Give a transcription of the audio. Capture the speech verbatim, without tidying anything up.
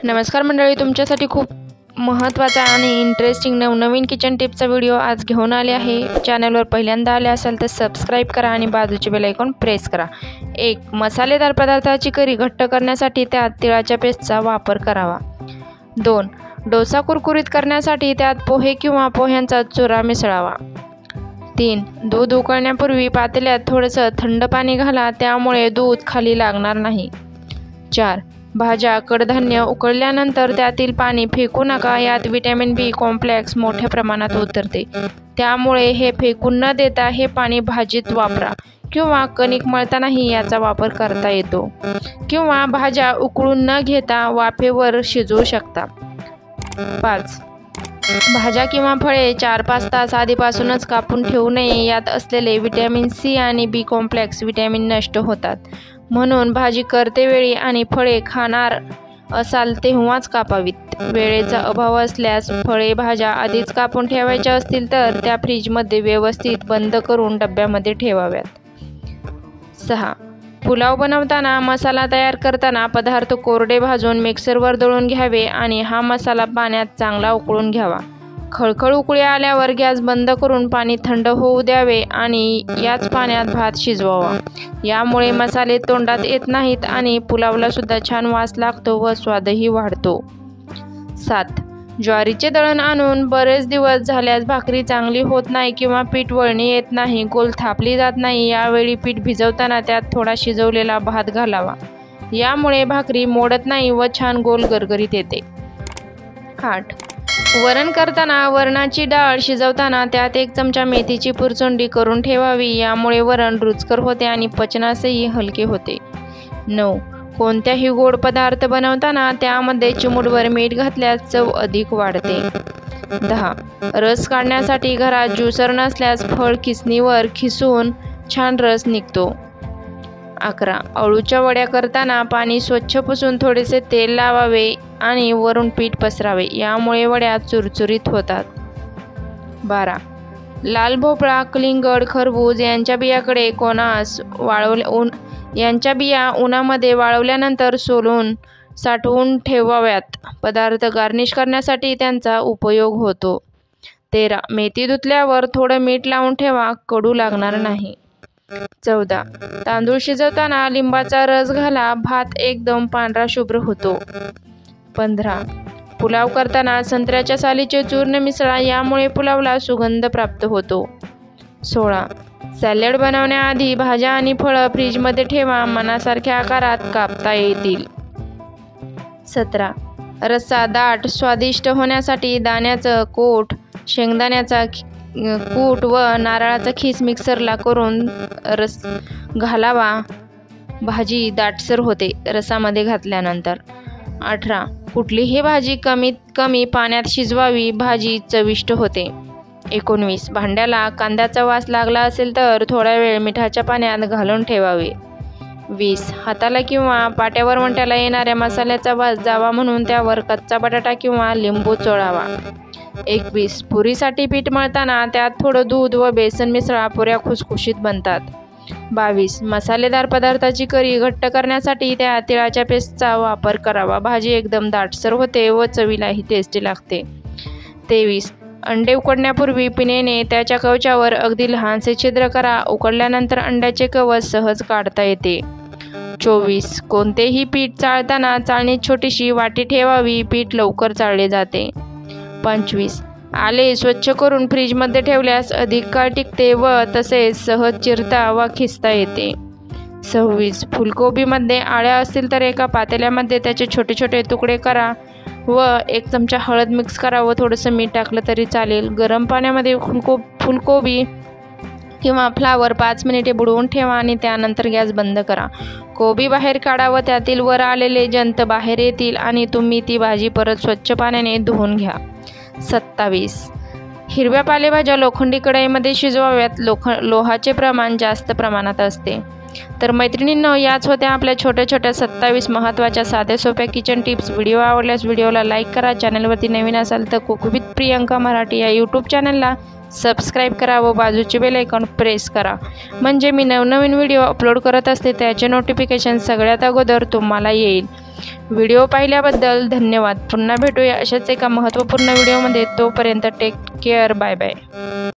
नमस्कार मंडळी, तुमच्यासाठी खूप महत्त्वाचा आणि इंटरेस्टिंग नवनवीन किचन टिप्सचा व्हिडिओ आज घेऊन आले आहे। चॅनलवर पहिल्यांदा आले असाल तर सबस्क्राइब करा आणि बाजूचे बेल आयकॉन प्रेस करा। एक मसालेदार पदार्थाची करी घट्ट करण्यासाठी त्यात तिळाच्या पेस्टचा वापर करावा। दोन डोसा कुरकुरीत करण्यासाठी त्यात पोहे किंवा पोह्यांचा चुरा मिसळावा। तीन दूध उकळण्यापूर्वी पातेल्यात थोडंसं थंड पाणी घाला, त्यामुळे दूध खाली लागणार नाही। चार भाज्या कडधान्य उकळल्यानंतर त्यातील पाणी फेकू नका, यात विटॅमिन बी कॉम्प्लेक्स मोठ्या प्रमाणात उतरते, त्यामुळे हे फेकून न देता हे पाणी भाजीत वापरा किंवा कणिक मळतानाही याचा वापर करता येतो, किंवा भाज्या उकळून न घेता वाफेवर शिजवू शकता। पाच भाज्या किंवा फळे चार पाच तास आधीपासूनच कापून ठेवू नये, यात असलेले विटॅमिन सी आणि बी कॉम्प्लेक्स विटॅमिन नष्ट होतात, म्हणून भाजी करतेवेळी आणि फळे खाणार असाल तेव्हाच कापावीत। वेळेचा अभाव असल्यास फळे भाज्या आधीच कापून ठेवायच्या असतील तर त्या फ्रीजमध्ये व्यवस्थित बंद करून डब्यामध्ये ठेवाव्यात। सहा पुलाव बनवताना मसाला तयार करताना पदार्थ कोरडे भाजून मिक्सरवर दळून घ्यावे आणि हा मसाला पाण्यात चांगला उकळून घ्यावा। खळखळ उकळी आल्यावर गॅस बंद करून पाणी थंड होऊ द्यावे आणि याच पाण्यात भात शिजवावा। यामुळे मसाले तोंडात येत नाहीत आणि पुलावला सुद्धा छान वास लागतो व स्वादही वाढतो। सात ज्वारीचे दळण आणून बरेच दिवस झाल्यास भाकरी चांगली होत नाही किंवा पीठ वळणी येत नाही, गोल थापली जात नाही, यावेळी पीठ भिजवताना त्यात थोडा शिजवलेला भात घालावा, यामुळे भाकरी मोडत नाही व छान गोल गरगरीत येते। आठ वरण करताना वरणाची डाळ शिजवताना त्यात एक चमचा मेथीची पुरचुंडी करून ठेवावी, यामुळे वरण रुचकर होते आणि पचनासही हलके होते। नऊ कोणत्याही गोड पदार्थ बनवताना त्यामध्ये चिमूटभर मीठ घातल्यास चव अधिक वाढते। दहा रस काढण्यासाठी घरात ज्युसर नसल्यास फळ किसणीवर खिसून छान रस निघतो। अकरा अळूच्या वड्या करताना पाणी स्वच्छ पुसून थोडेसे तेल लावावे आणि वरून पीठ पसरावे, यामुळे वड्या चुरचुरीत होतात। बारा लाल भोपळा, कलिंगड, खरबूज यांच्या बियाकडे कोणास वाळवले ऊन यांच्या बिया उन्हामध्ये वाळवल्यानंतर सोलून साठवून ठेवाव्यात, पदार्थ गार्निश करण्यासाठी त्यांचा उपयोग होतो। तेरा मेथी धुतल्यावर थोडं मीठ लावून ठेवा, कडू लागणार नाही। चौदा तांदूळ शिजवताना लिंबाचा रस घाला, भात एकदम पांढरा शुभ्र होतो। पंधरा पुलाव करताना संत्र्याच्या सालीचे चूर्ण मिसळा, यामुळे पुलावला सुगंध प्राप्त होतो। सोळा सॅलड बनवण्याआधी भाज्या आणि फळं फ्रीजमध्ये ठेवा, मनासारख्या आकारात कापता येतील। सतरा रस्सा दाट स्वादिष्ट होण्यासाठी दाण्याचं कोट, शेंगदाण्याचा कूट व नारळाचा खीस मिक्सरला करून रस घालावा, भाजी दाटसर होते रसामध्ये घातल्यानंतर। अठरा कुठलीही भाजी कमीत कमी पाण्यात शिजवावी, भाजी चविष्ट होते। एकोणवीस भांड्याला कांद्याचा वास लागला असेल तर थोडा वेळ मिठाच्या पाण्यात घालून ठेवावे। वीस हाताला किंवा पाट्यावर वंट्याला येणाऱ्या मसाल्याचा वास जावा म्हणून त्यावर कच्चा बटाटा किंवा लिंबू चोळावा। एकवीस पुरीसाठी पीठ मळताना त्यात थोडं दूध व बेसन मिसळा, पुऱ्या खुसखुशीत बनतात। बावीस मसालेदार पदार्थाची करी घट्ट करण्यासाठी त्या तिळाच्या पेस्टचा वापर करावा, भाजी एकदम दाटसर होते व चवीलाही टेस्टी लागते। तेवीस अंडे उकडण्यापूर्वी पिण्याने त्याच्या कवचावर अगदी लहानसे छिद्र करा, उकडल्यानंतर अंड्याचे कवच सहज काढता येते। चोवीस कोणतेही पीठ चाळताना चाळणीत छोटीशी वाटी ठेवावी, पीठ लवकर चाळले जाते। पंचवीस आले स्वच्छ करून फ्रीजमध्ये ठेवल्यास अधिक काळ टिकते व तसेच सहज चिरता व खिसता येते। सव्वीस फुलकोबीमध्ये आळ्या असतील तर एका पातेल्यामध्ये त्याचे छोटे छोटे तुकडे करा व एक चमचा हळद मिक्स करा व थोडंसं मीठ टाकलं तरी चालेल। गरम पाण्यामध्ये फुलको फुलकोबी किंवा फ्लावर पाच मिनिटे बुडवून ठेवा आणि त्यानंतर गॅस बंद करा। कोबी बाहेर काढा व त्यातील वर आलेले जंत बाहेर येतील आणि तुम्ही ती भाजी परत स्वच्छ पाण्याने धुवून घ्या। सत्तावीस हिरव्या पालेभाज्या लोखंडी कढईमध्ये शिजवाव्यात, लोख लोहाचे प्रमाण जास्त प्रमाणात असते। तर मैत्रिणींनो, याच होत्या आपल्या छोट्या छोट्या सत्तावीस महत्त्वाच्या साध्या सोप्या किचन टिप्स। व्हिडिओ आवडल्यास व्हिडिओला लाईक करा। चॅनलवरती नवीन असाल तर कुक विथ प्रियंका मराठी या यूट्यूब चॅनलला सबस्क्राईब करा व बाजूचे बेल आयकॉन प्रेस करा, म्हणजे मी नवनवीन व्हिडिओ अपलोड करत असते त्याचे नोटिफिकेशन सगळ्यात अगोदर तुम्हाला येईल। व्हिडिओ पाहिल्याबद्दल धन्यवाद। पुन्हा भेटूया अशाच एका महत्त्वपूर्ण व्हिडिओमध्ये। तोपर्यंत टेक केअर, बाय बाय।